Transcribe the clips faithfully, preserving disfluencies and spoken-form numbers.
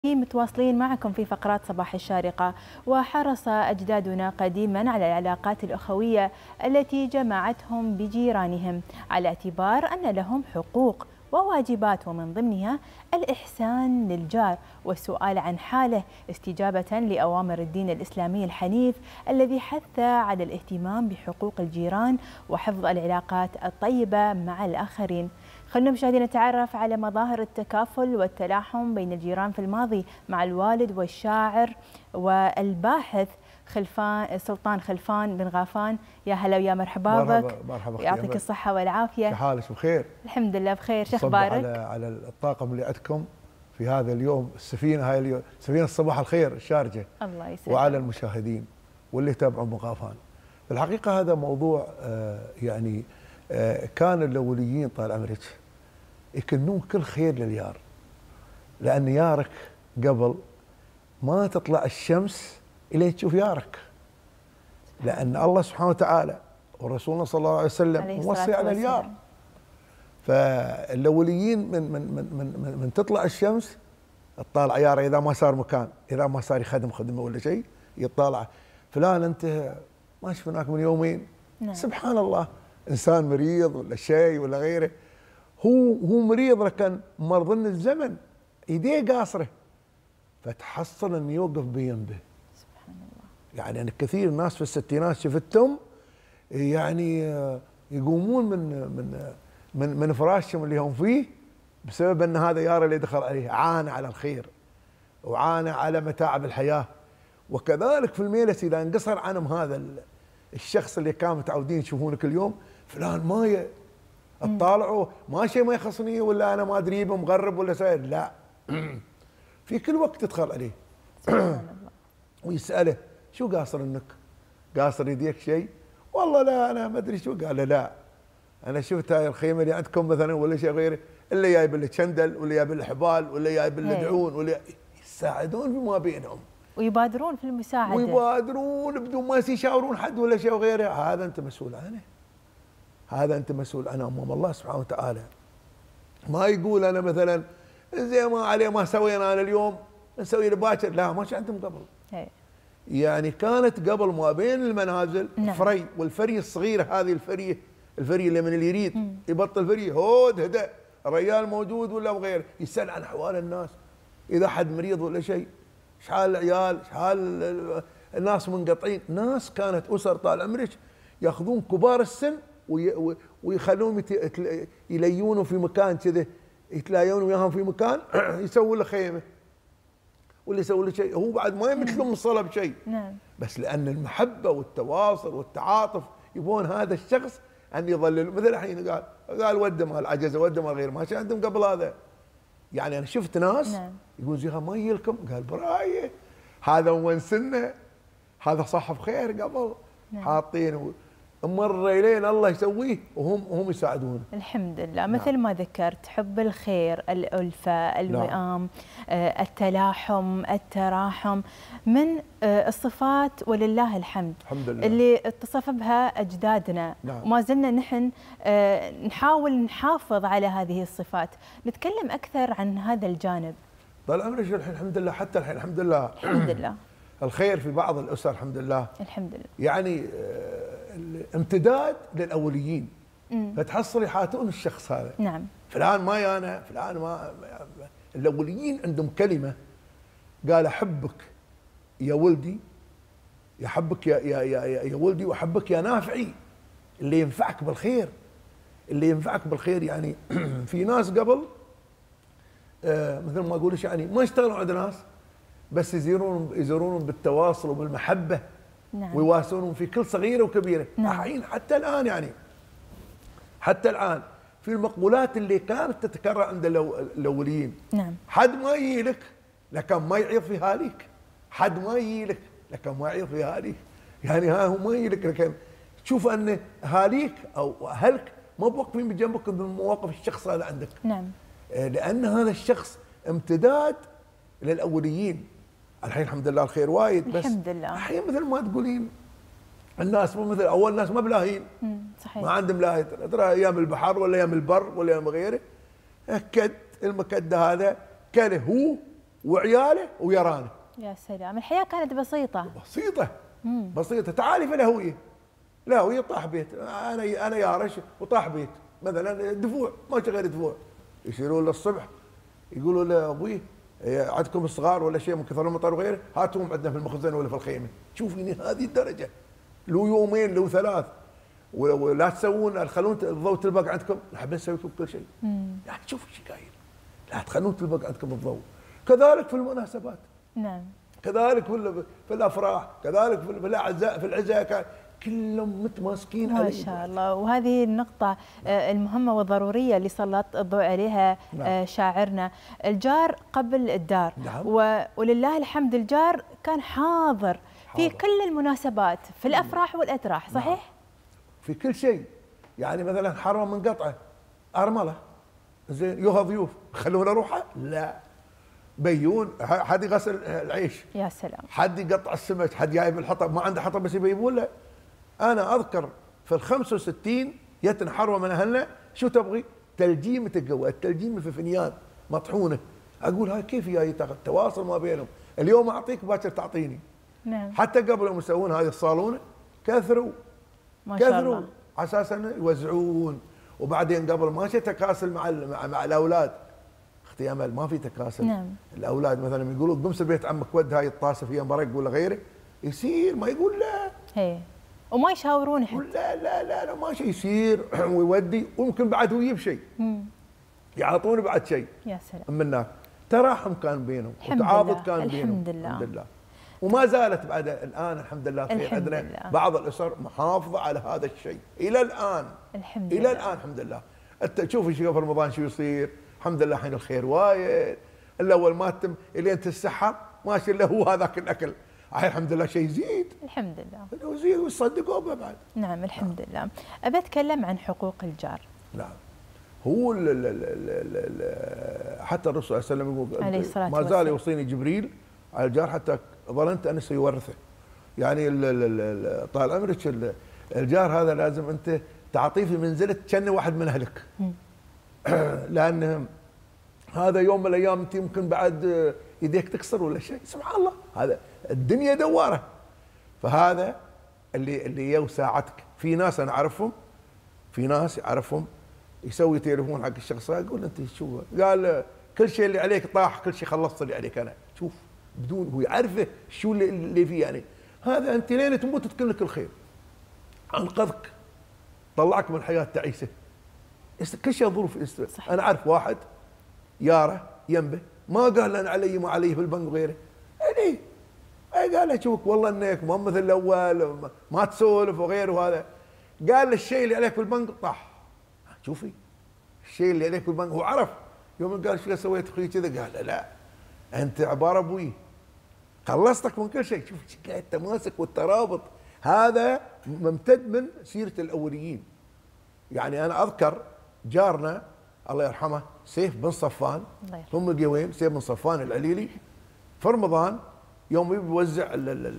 متواصلين معكم في فقرات صباح الشارقة. وحرص أجدادنا قديما على العلاقات الأخوية التي جمعتهم بجيرانهم، على اعتبار أن لهم حقوق وواجبات، ومن ضمنها الإحسان للجار والسؤال عن حاله، استجابة لأوامر الدين الإسلامي الحنيف الذي حث على الاهتمام بحقوق الجيران وحفظ العلاقات الطيبة مع الآخرين. خلونا مشاهدينا نتعرف على مظاهر التكافل والتلاحم بين الجيران في الماضي مع الوالد والشاعر والباحث خلفان سلطان خلفان بن غافان. يا هلا ويا مرحبا بك. مرحبا، يعطيك الصحة والعافية. شو حالك؟ بخير الحمد لله بخير. شو اخبارك؟ على على الطاقم اللي عندكم في هذا اليوم، السفينة هاي اليوم، سفينة صباح الخير الشارجة. الله يسعدك. وعلى المشاهدين واللي يتابعون بن غافان. في الحقيقة هذا موضوع آه يعني آه كان الأوليين طال عمرك يكنون كل خير لليار، لأن يارك قبل ما تطلع الشمس إلى تشوف يارك، لأن الله سبحانه وتعالى ورسولنا صلى الله عليه وسلم موصي على اليار. فالأوليين من من من من من, من تطلع الشمس تطالع ياره، إذا ما صار مكان، إذا ما صار يخدم خدمة ولا شيء يطالع فلان أنت ما شفناك من يومين. نعم. سبحان الله، إنسان مريض ولا شيء ولا غيره، هو هو مريض لكن مرضن الزمن ايديه قاصره، فتحصل انه يوقف بجنبه. سبحان الله. يعني أنا كثير ناس في الستينات شفتهم يعني يقومون من من من من فراشهم اللي هم فيه بسبب ان هذا ياره اللي دخل عليه عانى على الخير وعانى على متاعب الحياه. وكذلك في الميلس اذا انقصر عنهم هذا الشخص اللي كانوا متعودين يشوفونه كل يوم، فلان ما اطالعوا ما شيء ما يخصني ولا انا ما ادري مغرب ولا سائر، لا في كل وقت تدخل عليه ويساله شو قاصر انك؟ قاصر يديك شيء؟ والله لا انا ما ادري شو. قال له لا انا شفت هاي الخيمه اللي عندكم مثلا ولا شيء غيره، اللي جايب له شندل ولا جايب له حبال ولا جايب له دعون ولا يساعدون فيما بينهم ويبادرون في المساعده ويبادرون بدون ما يشاورون حد ولا شيء وغيره. هذا انت مسؤول عنه، هذا انت مسؤول عنه امام الله سبحانه وتعالى. ما يقول انا مثلا زي ما عليه ما سوينا انا اليوم نسوي له باكر، لا ما عندهم قبل. هي. يعني كانت قبل ما بين المنازل. نعم. فري، والفري الصغيره هذه الفريه الفريه اللي من اللي يريد مم. يبطل فريه هود هدأ الرجال موجود ولا غيره، يسال عن احوال الناس، اذا حد مريض ولا شيء، شحال العيال، شحال الناس منقطعين. ناس كانت اسر طال عمرك ياخذون كبار السن ويخلوهم يليونوا في مكان كذا، يتلايون وياهم في مكان يسووا له خيمه ولا يسووا له شيء، هو بعد ما يمثلهم من الصلاه بشيء. نعم. بس لان المحبه والتواصل والتعاطف يبون هذا الشخص ان يظلل. مثل الحين قال قال وده مال عجزه وده مال غير ما كان عندهم قبل هذا. يعني انا شفت ناس. نعم. يقول زيها ما يجيلكم؟ قال برايه هذا وين سنه، هذا صاحب خير قبل. نعم. حاطين مر الين الله يسويه وهم وهم يساعدونه. الحمد لله. نعم. مثل ما ذكرت حب الخير، الألفة، الوئام، آه، التلاحم، التراحم، من آه، الصفات ولله الحمد الحمد لله اللي اتصف بها أجدادنا. نعم. وما زلنا نحن آه، نحاول نحافظ على هذه الصفات. نتكلم أكثر عن هذا الجانب. طال عمرك الحين الحمد لله، حتى الحين الحمد لله الحمد لله الخير في بعض الأسر الحمد لله. الحمد لله. يعني امتداد للأوليين. مم. فتحصل يحاتون الشخص هذا. نعم. فلان ما يانا فلان ما. الأوليين عندهم كلمة قال أحبك يا ولدي، يحبك يا يا يا يا ولدي وأحبك يا نافعي، اللي ينفعك بالخير، اللي ينفعك بالخير. يعني في ناس قبل آه مثل ما أقولش يعني ما يشتغلون عند ناس، بس يزورون يزورون بالتواصل وبالمحبة. نعم. ويواسونهم في كل صغيرة وكبيرة. نعم. الحين حتى الآن يعني حتى الآن في المقولات اللي كانت تتكرر عند الأوليين. نعم. حد ما يجي لك لكن ما يعيط في هاليك، حد ما يجي لك لكن ما يعيط في هاليك. يعني ها هو ما يجي لك لكن تشوف أن هاليك أو أهلك ما بوقفين بجنبك من مواقف الشخص هذا عندك. نعم. لأن هذا الشخص امتداد للأوليين. الحين الحمد لله الخير وايد، بس الحمد لله الحين مثل ما تقولين الناس مو مثل اول، ناس ما بلاهين. صحيح. ما عندهم لاهي، ترى ايام البحر ولا ايام البر ولا ايام غيره، كد المكد هذا كله هو وعياله ويرانه. يا سلام، الحياه كانت بسيطه بسيطه مم. بسيطه. تعالي في الهويه، الهويه طاح بيت، انا انا يارش وطاح بيت مثلا دفوع، ما غير دفوع، يصيرون للصبح يقولوا لابوي عندكم الصغار ولا شيء من كثر المطر وغيره، هاتوهم عندنا في المخزن ولا في الخيمه. شوفيني هذه الدرجه، لو يومين لو ثلاث، ولا تسوون خلون الضوء تلبق عندكم، نحب نسوي لكم كل شيء. يعني شوف ايش قايل، لا تخلون تلبق عندكم الضوء. كذلك في المناسبات، نعم، كذلك في في الافراح، كذلك في الاعزاء، في العزاء، كلهم متماسكين عليه. ما شاء الله. وهذه النقطة المهمة والضرورية اللي سلط الضوء عليها نعم. شاعرنا، الجار قبل الدار. نعم. ولله الحمد الجار كان حاضر, حاضر في كل المناسبات، في الأفراح والأتراح، صحيح؟ نعم. في كل شيء. يعني مثلا حرم من قطعة أرملة، زين يوها ضيوف، خلونا نروحها؟ لا، بيون، حد يغسل العيش، يا سلام، حد يقطع السمك، حد جايب الحطب، ما عنده حطب بس يبيبون له. انا اذكر في ال خمسة وستين جتن حروه من اهلنا، شو تبغي؟ تلجيمه القهوه، التلجيمه في فنيان مطحونه. اقول هاي كيف جاي تواصل ما بينهم؟ اليوم اعطيك باكر تعطيني. نعم. حتى قبل ما يسوون هذه الصالونه كثروا ما شاء كثروا الله، على اساس انه يوزعون. وبعدين قبل ما شيء تكاسل مع مع, مع الاولاد. اختي امل ما في تكاسل. نعم. الاولاد مثلا يقولوا قم سر بيت عمك ود هاي الطاسه فيها مرق ولا غيره، يصير ما يقول لا. هي وما يشاورون حتى. لا لا لا لا ما شيء يصير ويودي، ويمكن بعد هو يجيب شيء. يعطون بعد شيء. يا سلام. من هناك تراحم كان بينهم، وتعاضد كان الحمد بينهم. لله. الحمد لله. وما زالت بعد الان الحمد لله خير. عندنا بعض الاسر محافظه على هذا الشيء الى الان. الحمد الى لله. الان الحمد لله. انت شوف في رمضان شو يصير، الحمد لله الحين الخير وايد. الاول ما تم الين تتسحر ماشي الا هو هذاك الاكل. الحين الحمد لله شيء يزيد. الحمد لله. يزيد ويصدقوا به بعد. نعم الحمد لله. ابى اتكلم عن حقوق الجار. نعم. هو ال ال ال ال حتى الرسول صلى الله عليه وسلم عليه الصلاة يقول ما زال يوصيني جبريل على الجار حتى ظننت انه سيورثه. يعني طال عمرك الجار هذا لازم انت تعطيه في منزله كانه واحد من اهلك. لان هذا يوم من الايام انت يمكن بعد يديك تكسر ولا شيء، سبحان الله، هذا الدنيا دواره. فهذا اللي اللي يو ساعتك. في ناس انا اعرفهم، في ناس اعرفهم يسوي تليفون حق الشخص يقول انت شو؟ قال كل شيء اللي عليك طاح، كل شيء خلصت اللي عليك انا. شوف بدون هو يعرفه شو اللي, اللي فيه. يعني هذا انت لين تموت تكون لك الخير، انقذك، طلعك من حياه تعيسه. كل شيء ظروف. انا اعرف واحد ياره ينبه ما قال انا علي ما علي في البنك وغيره. يعني قال له شوفك والله انك مو مثل الاول ما تسولف وغيره. وهذا قال له الشيء اللي عليك في البنك طاح. شوفي الشيء اللي عليك في البنك هو عرف. يوم قال شو سويت اخوي كذا، قال له لا انت عباره ابوي خلصتك من كل شيء. شوف التماسك والترابط هذا ممتد من سيره الاوليين. يعني انا اذكر جارنا الله يرحمه سيف بن صفان، هم القويم سيف بن صفان العليلي، في رمضان يوم يوزع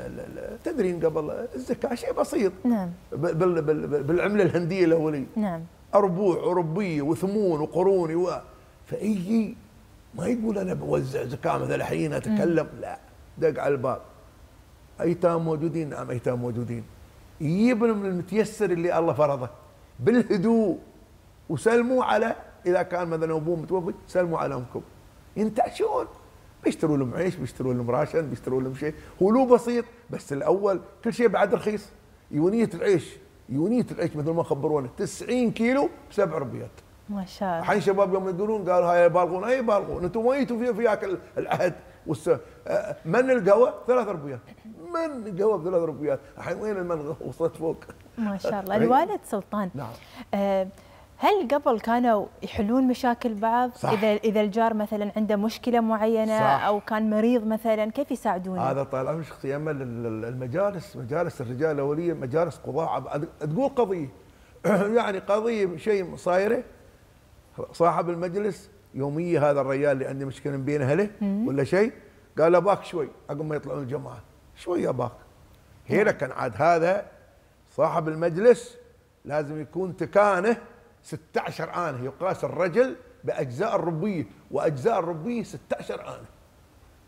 تدرين قبل الزكاه شيء بسيط. نعم. بالعمله الهنديه الاوليه. نعم. اربوع وربيه وثمون وقروني و... فايجي ما يقول انا بوزع زكاه مثلا الحين اتكلم، لا، دق على الباب. ايتام موجودين؟ نعم ايتام موجودين. يجيب من المتيسر اللي الله فرضه بالهدوء، وسلموا على اذا كان مثلا ابوه متوفي سلموا على امكم، ينتعشون، بيشتروا لهم عيش، بيشتروا لهم راشن، بيشتروا لهم شيء. هو له بسيط، بس الاول كل شيء بعد رخيص. يونيه العيش، يونيه العيش مثل ما خبرونا تسعين كيلو بسبع ربيات. ما شاء الله. الحين شباب يوم يقولون قالوا هاي يبالغون، اي يبالغون، انتم ما جيتوا في فياك العهد والس... من القهوه ثلاث ربيات، من القهوه بثلاث ربيات، الحين وين المن وصلت فوق؟ ما شاء الله. الوالد سلطان. نعم. آه هل قبل كانوا يحلون مشاكل بعض؟ صح. اذا اذا الجار مثلا عنده مشكله معينه، صح، او كان مريض مثلا، كيف يساعدونه؟ هذا طال عمرك اختي امل المجالس، مجالس الرجال الاوليه مجالس قضاء، تقول قضيه يعني قضيه شيء صايره، صاحب المجلس يوميه هذا الرجال اللي عنده مشكله بين اهله ولا شيء، قال اباك شوي عقب ما يطلعون الجماعه، شوي اباك. هنا كان عاد هذا صاحب المجلس لازم يكون تكانه ستة عشر آنة، يقاس الرجل بأجزاء الربية، وأجزاء الربية ستة عشر آنة.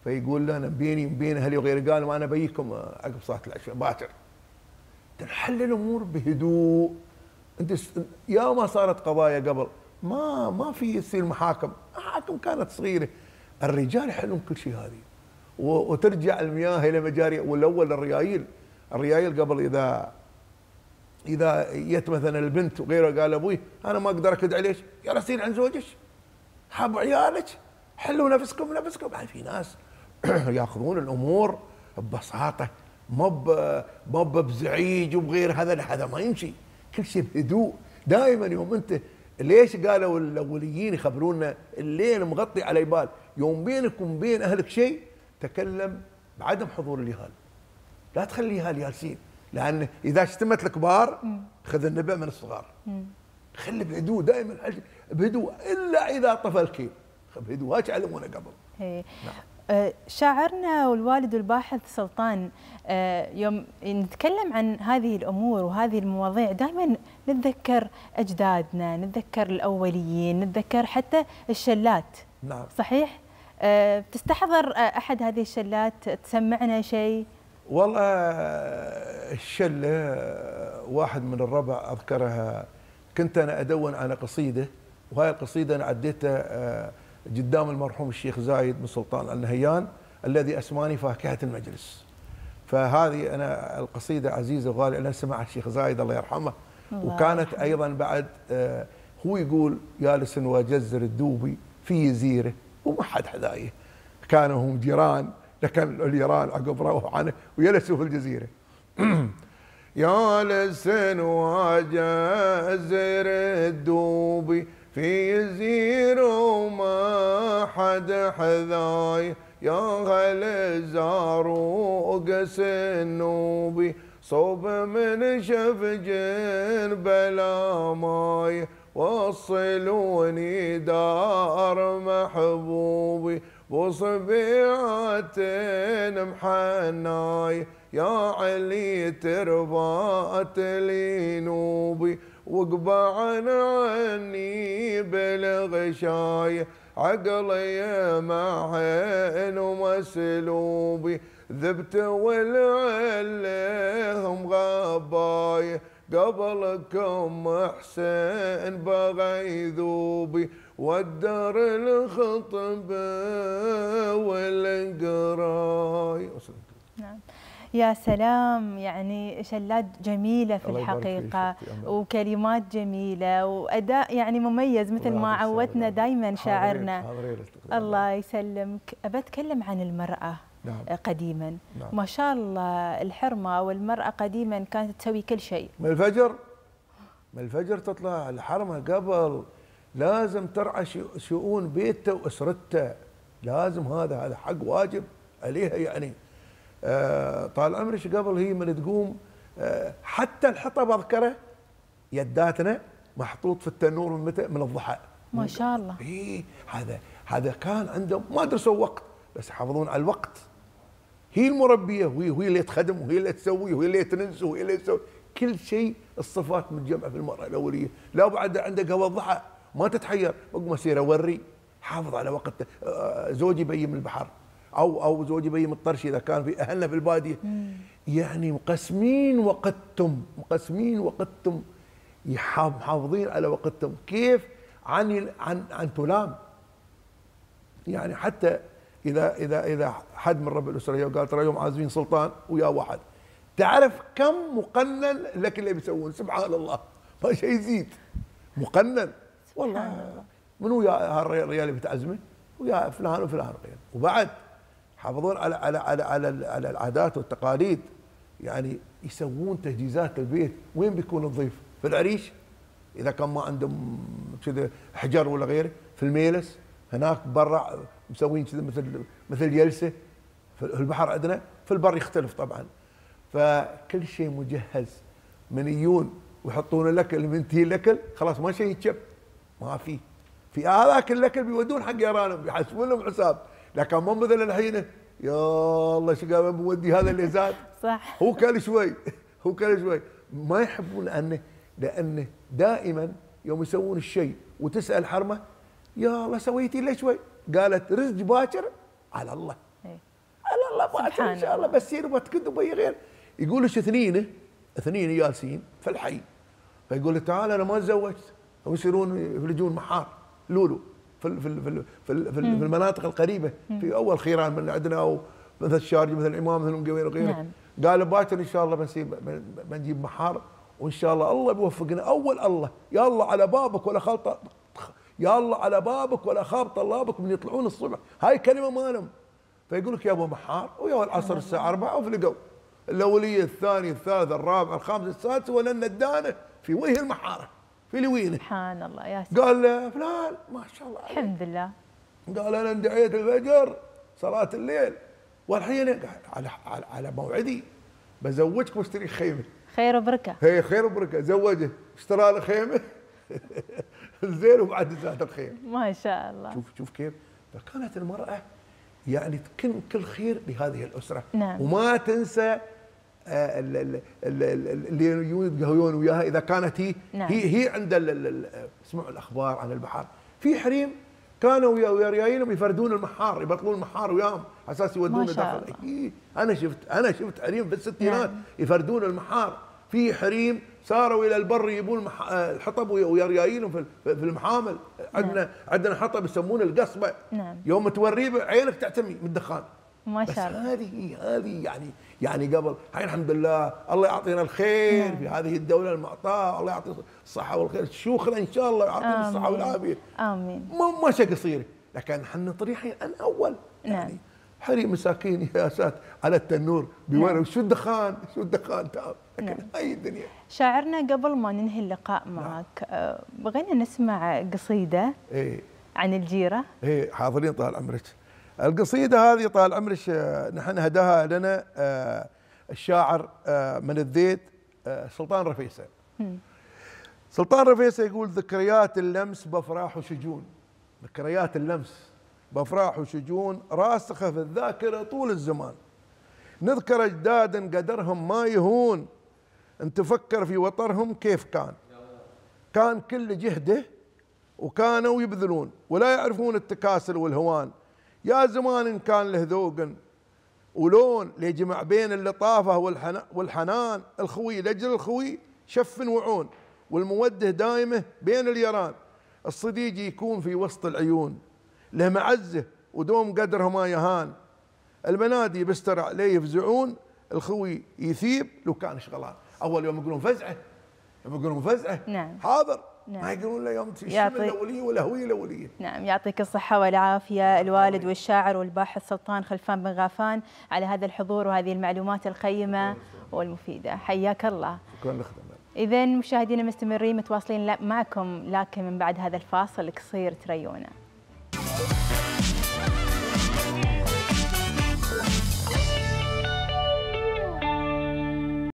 فيقول له انا بيني وبين اهلي وغيري، قال ما انا بيكم عقب صلاه العشاء باكر. تنحل الامور بهدوء. انت يا ما صارت قضايا قبل، ما ما في يصير محاكم، محاكم كانت صغيره، الرجال يحلون كل شيء هذه، وترجع المياه الى مجاري. والاول الريايل، الريايل قبل اذا اذا جت مثلا البنت وغيره قال ابوي انا ما اقدر اكد عليك، يا رسين عن زوجك، حاب عيالك، حلوا نفسكم نفسكم. يعني في ناس ياخذون الامور ببساطه، مو مو بزعيج وبغير، هذا هذا ما يمشي، كل شيء بهدوء. دائما يوم انت ليش قالوا الاوليين يخبرونا الليل مغطي على بال، يوم بينك وبين اهلك شيء تكلم بعدم حضور اليهال، لا تخلي اليهال جالسين، لان اذا اشتمت الكبار خذ النبأ من الصغار. خلي بهدوء دائما، بهدوء الا اذا طفى الكيل، بهدوء. هاك علمونا قبل. نعم. شاعرنا والوالد الباحث سلطان، يوم نتكلم عن هذه الأمور وهذه المواضيع دائما نتذكر أجدادنا، نتذكر الأوليين، نتذكر حتى الشلات. نعم صحيح؟ تستحضر أحد هذه الشلات تسمعنا شيء؟ والله الشلة واحد من الربع أذكرها، كنت أنا أدون على قصيدة، وهاي القصيدة أنا عديتها قدام المرحوم الشيخ زايد بن سلطان النهيان الذي أسماني فاكهة المجلس. فهذه أنا القصيدة عزيزة وغالية، أنا سمعها الشيخ زايد الله يرحمه، الله وكانت يرحمه. أيضا بعد هو يقول جالس وجزر الدوبي في جزيرة وما حد حذايه، كانوا هم جيران، لكن الجيران عقب روحوا عنه وجلسوا في الجزيرة. يا لسن وجزر الدوبي في جزيرة وما حد حذاي، يا هل زاروق سنوبي صوب من شفجن بلا ماي، وصلوني دار محبوبي بصبيعة محناي، يا علي تربات لي نوبي وقبعن عني بالغشاي، عقلي معهن ومسلوبي ذبت والعليهم غباي، قبلكم حسين بغي ذوبي والدار الخطب والقراي. نعم يا سلام، يعني شلات جميلة في الحقيقة وكلمات جميلة وأداء يعني مميز مثل ما عودنا دائما شاعرنا. الله يسلمك. أبى أتكلم عن المرأة. نعم. قديما. نعم. ما شاء الله الحرمة والمرأة قديما كانت تسوي كل شيء. من الفجر من الفجر تطلع الحرمة، قبل لازم ترعى شؤون بيتها وأسرتها، لازم هذا هذا حق واجب عليها. يعني آه طال عمرك قبل هي من تقوم آه حتى الحطب أذكره يداتنا محطوط في التنور من متى؟ من الضحى. ما شاء الله. إيه هذا هذا كان عندهم ما درسوا وقت بس يحافظون على الوقت. هي المربيه وهي هي اللي تخدم وهي اللي تسوي وهي اللي تنس وهي اللي تسوي كل شيء. الصفات متجمعه في المراه الاوليه. لا بعد عندك قهوه الضحى ما تتحير، بقوم اسير اوري حافظ على وقته. زوجي بي من البحر او او زوجي بي من الطرش اذا كان في اهلنا في الباديه. يعني مقسمين وقتهم مقسمين وقتهم محافظين على وقتهم. كيف عن عن عن تلام. يعني حتى اذا اذا اذا حد من رب الاسره قال ترى يوم عازمين سلطان ويا واحد، تعرف كم مقنن لك اللي بيسوون؟ سبحان الله ما شيء يزيد مقنن. والله من ويا الرجال اللي بتعزمه ويا فلان وفلان غير. وبعد يحافظون على على على على, على العادات والتقاليد. يعني يسوون تجهيزات البيت. وين بيكون الضيف؟ في العريش اذا كان ما عندهم كذا حجر ولا غيره، في الميلس هناك برا مسوين كذا مثل مثل جلسه. في البحر عندنا، في البر يختلف طبعا. فكل شيء مجهز. من يجون ويحطون الاكل منتهي الاكل خلاص ما شيء يتشب، ما في في هذاك الاكل بيودون حق يرانهم بيحسبون لهم حساب. لكن مو مثل الحين يا الله شو قام بودي هذا اللي زاد. صح. هو كل شوي هو كل شوي ما يحبون. لانه لانه دائما يوم يسوون الشيء وتسال حرمه يا الله سويتي ليش شوي؟ قالت رزق باكر على الله. باكر ان شاء الله بسير وبتكد وبي غير. يقول ايش اثنين اثنين جالسين في الحي، فيقول له تعال انا ما تزوجت، ويصيرون يفلجون محار لولو في في في في, في المناطق القريبه في اول خيران من عندنا، مثل الشارجه مثل الامام مثل المقوين وغيره. نعم. قال باكر ان شاء الله بنسيب بنجيب محار، وان شاء الله الله بيوفقنا. اول الله يا الله على بابك ولا خلطه، يا الله على بابك ولا خاب طلابك من يطلعون الصبح، هاي كلمه ما نم. فيقول لك يا ابو محار، ويا العصر الساعه أربعة وفلقوا الاوليه الثانيه الثالثه الرابعه الخامسه السادسه ولا الندانه في وجه المحاره في الوينه. سبحان الله يا سيدي. قال له فلان ما شاء الله عليك. الحمد لله. قال انا اندعيت الفجر صلاه الليل والحين على على, على موعدي بزوجك واشتري خيمه. خير وبركه. هي خير وبركه. زوجه اشترى له خيمه زين وبعد زاد الخير. ما شاء الله. شوف شوف كيف. فكانت المراه يعني تكن كل خير لهذه الاسره. نعم. وما تنسى اللي يتقهوون وياها اذا كانت هي. نعم. هي هي عند اسمعوا الاخبار عن البحر، في حريم كانوا ويا ريايلهم يفردون المحار، يبطلون المحار وياهم على اساس يودونه داخل. إيه انا شفت انا شفت حريم في الستينات. نعم. يفردون المحار. في حريم ساروا الى البر يبون الحطب ويا ريايلهم في المحامل. عندنا. نعم. عندنا حطب يسمونه القصبه. نعم. يوم توريه عينك تعتمي من الدخان. ما شاء الله. بس هذه هذه يعني يعني قبل هاي الحمد لله الله يعطينا الخير. نعم. في هذه الدوله المعطاء، الله يعطي الصحه والخير، شيوخنا ان شاء الله يعطينا الصحه والعافيه. امين. ما ماشي قصيره، لكن احنا طريحين ان اول. نعم. يعني حريم مساكين يا سات على التنور بورق. نعم. شو الدخان شو الدخان تعب. لكن نعم. هاي الدنيا. شاعرنا قبل ما ننهي اللقاء معك. نعم. بغينا نسمع قصيده. ايه. عن الجيره. ايه حاضرين طال عمرك. القصيدة هذه طال عمرك نحن هداها لنا الشاعر من الذيت سلطان رفيسة. سلطان رفيسة يقول ذكريات اللمس بأفراح وشجون. ذكريات اللمس بأفراح وشجون راسخة في الذاكرة طول الزمان. نذكر أجدادا قدرهم ما يهون، ان تفكر في وطرهم كيف كان. كان كل جهده وكانوا يبذلون ولا يعرفون التكاسل والهوان. يا زمان إن كان له ذوق ولون ليجمع بين اللطافة والحنان. الخوي لأجل الخوي شف وعون، والموده دايمه بين اليران. الصديق يكون في وسط العيون، له معزه ودوم قدره ما يهان. المنادي بستر عليه يفزعون، الخوي يثيب لو كان شغلان. أول يوم يقولون فزعة، يوم يقولون فزعة. نعم. حاضر. نعم. ما يقولون له يوم الشمل الأولية والهوية الأولية. نعم. يعطيك الصحة والعافية الوالد والشاعر والباحث سلطان خلفان بن غافان على هذا الحضور وهذه المعلومات القيمة والمفيدة. حياك الله. شكرا لخدمة. إذن مشاهدينا مستمرين متواصلين معكم، لكن من بعد هذا الفاصل القصير تريونا.